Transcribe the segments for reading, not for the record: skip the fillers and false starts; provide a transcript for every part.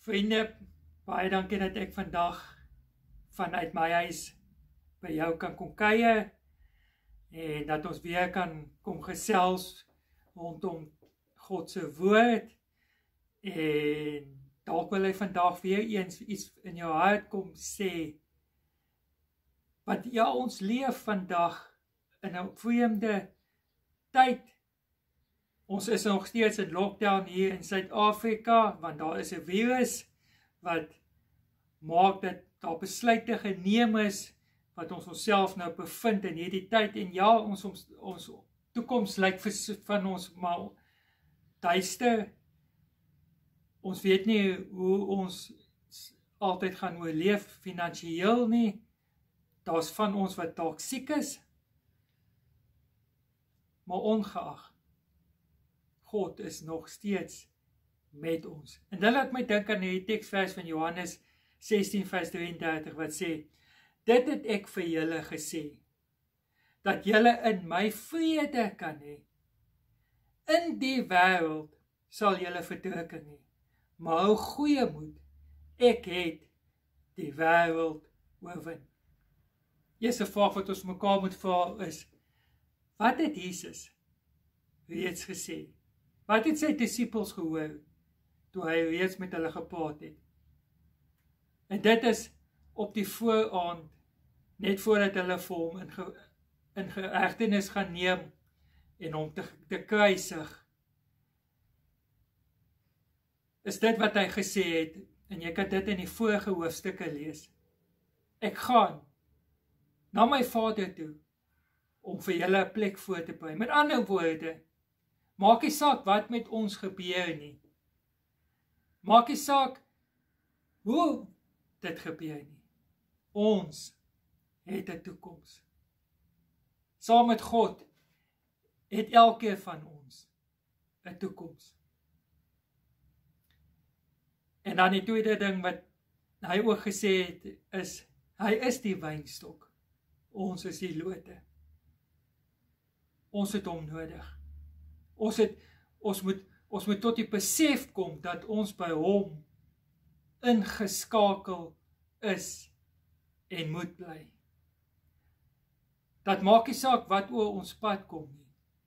Vriende, baie dankie dat ek vandag vanuit my huis by jou kan kom kuier en dat ons weer kan kom gesels rondom God se woord en dalk wil hy vandag weer eens iets in jou hart kom sê. Want ja, ons leef vandag in 'n vreemde tyd. Ons is nog steeds in lockdown hier in Suid-Afrika, want daar is 'n virus wat maak dat daar besluite geneem is, wat ons onsself nou bevind in hierdie tyd, en ja, ons toekoms lyk van ons maar duister. Ons weet nie hoe ons altyd gaan oorleef finansiëel nie, daar's van ons wat dalk siek is, maar ongeag, God is nog steeds met ons. En dit laat my dink aan die teksvers van Johannes 16 vers 33 wat sê, dit het ek vir julle gesê, dat julle in my vrede kan hê. In die wêreld sal julle verdrukking hê, maar hou goeie moed, ek het die wêreld oorwin. Eerste vraag wat ons mekaar moet vra is, wat het Jesus reeds gesê? Wat het sy disippels gehoor, toe hy reeds met hulle gepraat het? En dit is op die vooraand, net voordat hulle vir hom in gehegtenis gaan neem, en hom te kruisig, is dit wat hy gesê het, en jy kan dit in die vorige hoofstukke lees. Ek gaan na my Vader toe, om vir julle 'n plek voor te berei. Met ander woorde, maak nie saak wat met ons gebeur nie. Maak nie saak hoe dit gebeur nie. Ons het 'n toekoms. Saam met God het elkeen van ons 'n toekoms. En dan die tweede ding wat hy ook gesê het, is, hy is die wynstok. Ons is die lote. Ons het hom nodig. Ons moet tot die besef kom dat ons by hom ingeskakel is en moet bly. Dat maak nie saak wat oor ons pad kom nie.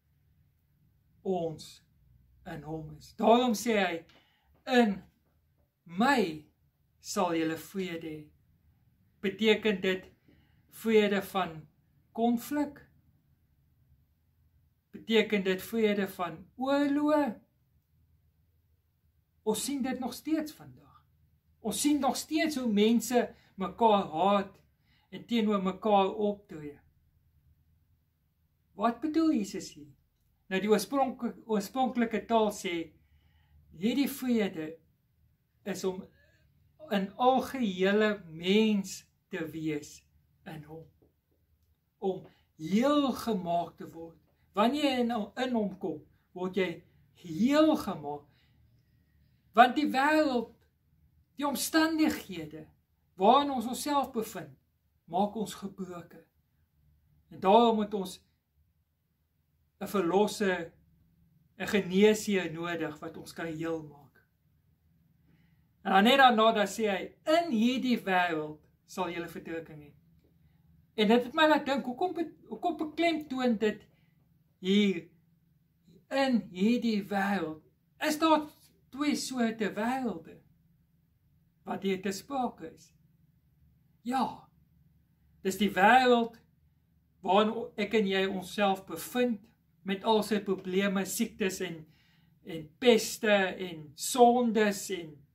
Ons in hom is. Daarom sê hy, in my sal julle vrede hê. Beteken dit vrede van konflik? Beteken dit vrede van oorlog? Ons sien dit nog steeds vandag. Ons sien nog steeds hoe mense mekaar haat en teenoor mekaar optree. Wat bedoel Jesus hier? Nou die oorspronklike taal sê, hierdie vrede is om in algehele mens te wees in hom. Om heel gemaak te word. Wanneer jy in hom kom, word jy heel gemaak. Want die wêreld, die omstandighede, waarin ons onsself bevind, maak ons gebroken. En daarom het ons 'n verlosser, 'n geneesheer nodig, wat ons kan heel maak. En dan net daarna sê hy, in hierdie wêreld sal julle verdrukking hê. En dit het my laat dink, hoekom beklemtoon dit hier, in hierdie wêreld? Is daar twee soorte wêrelde wat hier te sprake is? Ja, dis die wêreld waarin ek en jy onsself bevind, met al sy probleme, siektes en peste en sondes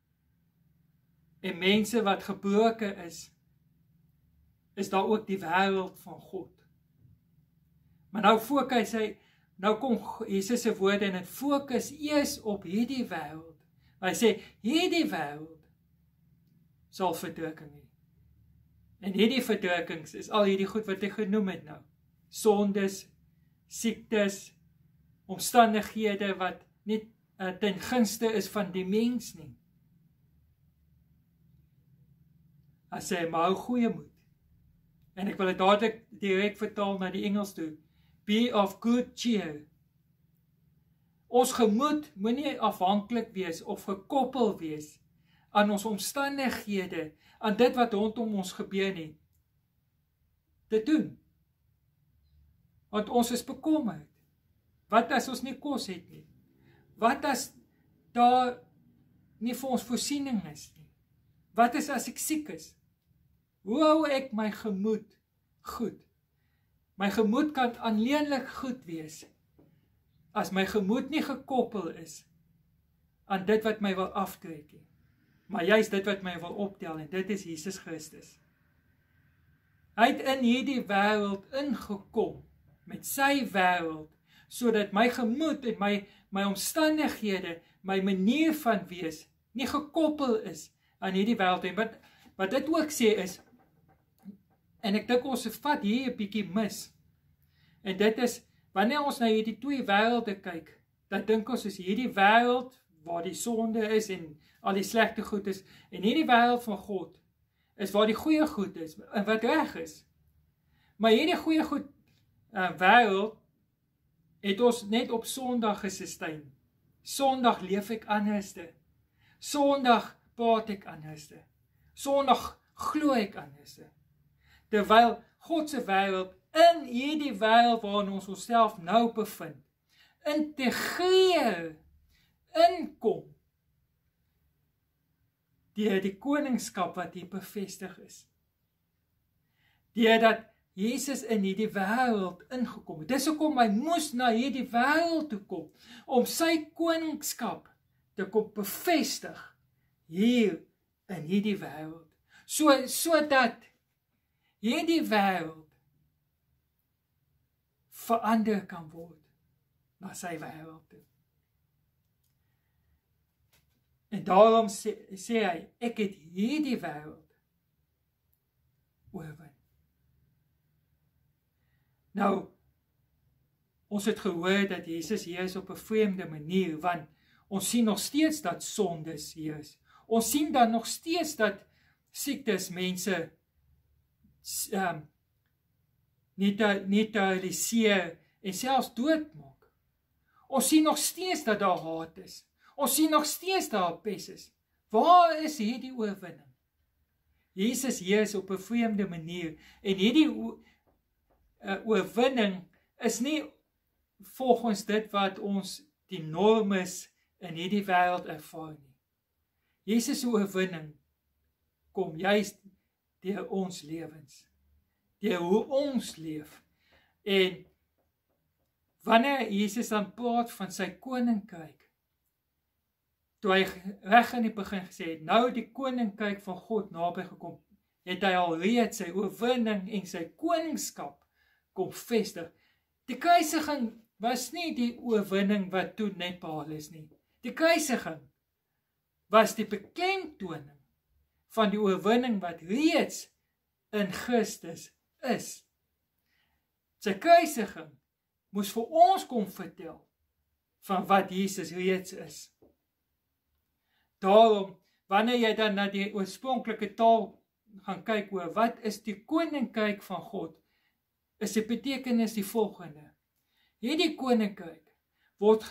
en mense wat gebroken is daar ook die wêreld van God. Maar nou fokus hy, nou kom Jesus se woorde en het fokus eers op hierdie wêreld. Hy sê, hierdie wêreld sal verdrukking hê. En hierdie verdrukkings is al hierdie goed wat ek genoem het nou. Sondes, siektes, omstandighede wat nie ten gunste is van die mens nie. Hy sê, maar hou goeie moed. En ek wil dit dadelik direk vertaal na die Engels toe. Be of good cheer. Ons gemoed moenie afhanklik wees of gekoppel wees aan ons omstandighede, aan dit wat rondom ons gebeur nie, te doen. Want ons is bekommerd. Wat as ons nie kos het nie? Wat as daar nie vir ons voorsiening is nie? Wat is as ek siek is? Hoe hou ek my gemoed goed? My gemoed kan alleenlik goed wees, as my gemoed nie gekoppel is aan dit wat my wil aftrek nie, maar juist dit wat my wil optel, en dit is Jesus Christus. Hy het in hierdie wêreld ingekom, met sy wêreld, sodat my gemoed en my omstandighede, my manier van wees, nie gekoppel is aan hierdie wêreld. En wat dit ook sê is, en ek dink ons vat hier 'n bietjie mis, en dit is, wanneer ons na hierdie twee wêrelde kyk, dan dink ons is hierdie wêreld, waar die sonde is, en al die slegte goed is, en hierdie wêreld van God, is waar die goeie goed is, en wat reg is. Maar hierdie goeie goed wêreld, het ons net op Sondag gesustain. Sondag leef ek anderste. Sondag praat ek anderste. Sondag glo ek anderste. Terwyl God se wêreld, in hierdie wêreld waarin ons onsself nou bevind, integreer, inkom, deur die koningskap wat hier bevestig is. Deurdat Jesus in hierdie wêreld ingekom het. Dis hoekom hy moes na hierdie wêreld toe kom, om sy koningskap te kom bevestig hier in hierdie wêreld. Sodat hierdie wêreld verander kan word na sy wêreld toe. En daarom sê hy, ek het hierdie wêreld oorwin. Nou, ons het gehoor dat Jesus hier is op 'n vreemde manier, want ons sien nog steeds dat sondes hier is. Ons sien dan nog steeds dat siektes mense neutraliseer en selfs doodmaak. Ons sien nog steeds dat daar haat is. Ons sien nog steeds daar pes is. Waar is hierdie oorwinning? Jesus hier is op 'n vreemde manier, en hierdie oorwinning is nie volgens dit wat ons die norm is in hierdie wêreld ervaar nie. Jesus se oorwinning kom juist deur ons lewens, deur hoe ons leef. En wanneer Jesus dan praat van sy koninkryk, toe hy reg in die begin gesê het, nou die koninkryk van God naby gekom, het hy alreeds sy oorwinning en sy koningskap kom vestig. Die kruisiging was nie die oorwinning wat toe net behaal is nie. Die kruisiging was die beklemtoning van die oorwinning wat reeds in Christus is. Sy kruisiging moes vir ons kom vertel van wat Jesus reeds is. Daarom, wanneer jy dan na die oorspronklike taal gaan kyk oor wat is die koninkryk van God, is die betekenis die volgende. Hierdie koninkryk word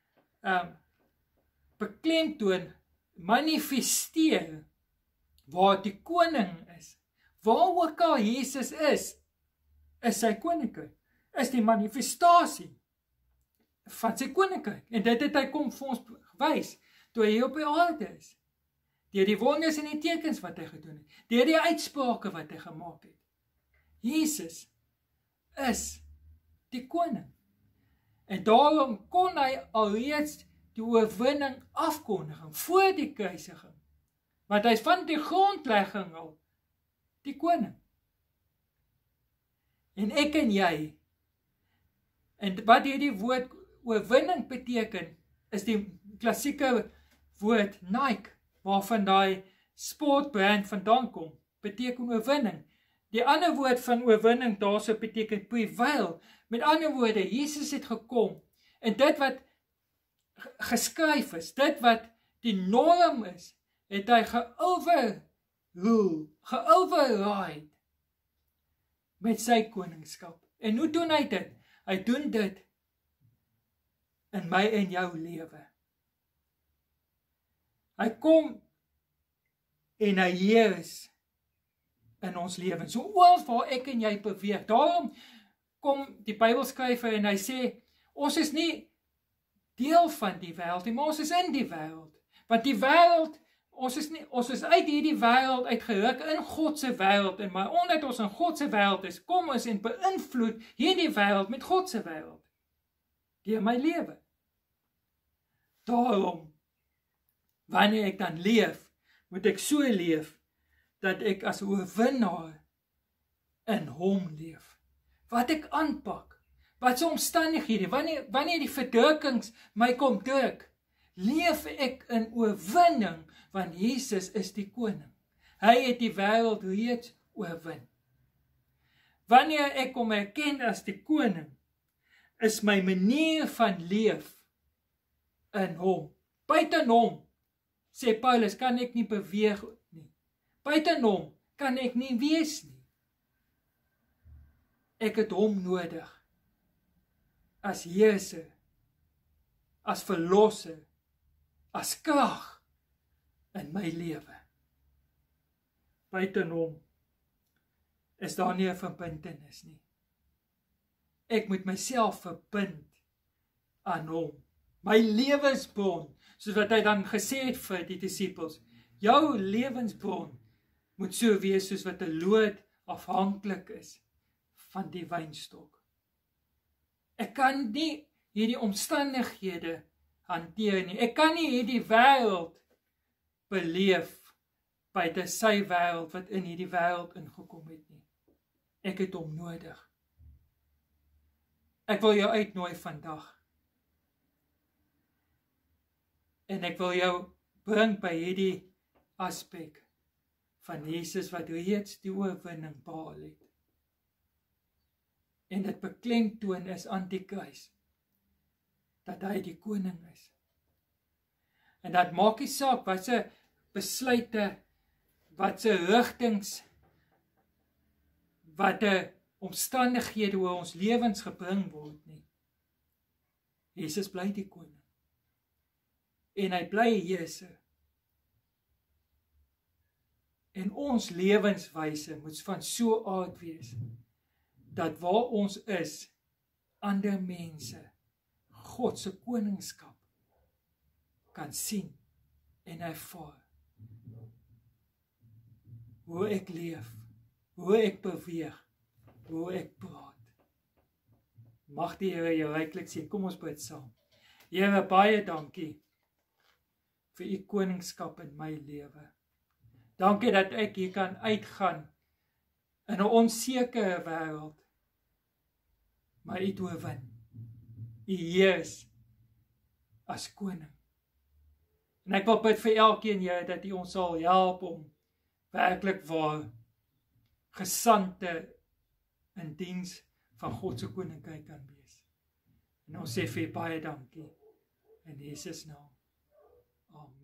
beklemtoon, manifesteer waar die koning is. Waar ook al Jesus is sy koninkryk, is die manifestasie van sy koninkryk. En dit het hy kom vir ons wys, toe hy hier op die aarde is. Deur die wonders en die tekens wat hy gedoen het, deur die uitsprake wat hy gemaak het. Jesus is die koning. En daarom kon hy alreeds die oorwinning afkondig voor die kruisiging. Want hy is van die grondlegging al die koning. En ek en jy, en wat hierdie woord oorwinning beteken, is die klassieke woord Nike, waarvan daai sportbrand vandaan kom, beteken oorwinning. Die ander woord van oorwinning daarso beteken prevail. Met ander woorde, Jesus het gekom, en dit wat geskryf is, dit wat die norm is, het hy geoverride met sy koningskap. En hoe doen hy dit? Hy doen dit in my en jou lewe. Hy kom en hy heers in ons lewens. So oral waar ek en jy beweeg. Daarom kom die Bybelskrywer en hy sê, ons is nie deel van die wêreld nie, maar ons is in die wêreld. Want die wêreld, ons is uit hierdie wêreld uitgeruk in God se wêreld, en maar omdat ons in God se wêreld is, kom ons en beïnvloed hierdie wêreld met God se wêreld. Deur my lewe. Daarom, wanneer ek dan leef, moet ek so leef, dat ek as oorwinnaar in hom leef. Wat ek aanpak, wat se omstandighede, wanneer die verdrukkings my kom druk, leef ek in oorwinning, want Jesus is die koning. Hy het die wêreld reeds oorwin. Wanneer ek hom erken as die koning, is my manier van leef in hom. Buiten hom, sê Paulus, kan ek nie beweeg nie. Buiten hom kan ek nie wees nie. Ek het hom nodig. As heerser, as verlosser, as krag in my lewe. Buiten hom is daar nie 'n verbintenis nie. Ek moet myself verbind aan hom. My lewensbron, soos wat hy dan gesê het vir die disippels, jou lewensbron moet so wees soos wat 'n loot afhanklik is van die wynstok. Ek kan nie hierdie omstandighede hanteer nie. Ek kan nie hierdie wêreld beleef buite sy wêreld wat in hierdie wêreld ingekom het nie. Ek het hom nodig. Ek wil jou uitnooi vandag. En ek wil jou bring by hierdie aspek van Jesus wat reeds die oorwinning behaal het. En dit beklemtoon is aan die kruis, dat hy die koning is. En dat maak nie saak wat se besluite, wat se rigtings, wat omstandighede hoe ons lewens gebring word nie. Jesus bly die koning. En hy bly heerser. En ons lewenswyse moet van so aard wees, dat waar ons is, ander mense God se koningskap kan sien en ervaar. Hoe ek leef, hoe ek beweeg, hoe ek praat. Mag die Here jou ryklik sien. Kom ons bid saam. Here, baie dankie vir u koningskap in my lewe. Dankie dat ek hier kan uitgaan in 'n onsekere wêreld, maar u oorwin. U heers as koning. En ek wil bid vir elkeen, Here, dat u ons sal help om werklik waar gesande in diens van God se koninkryk kan wees. En ons sê vir baie dankie in Jesus naam. Amen.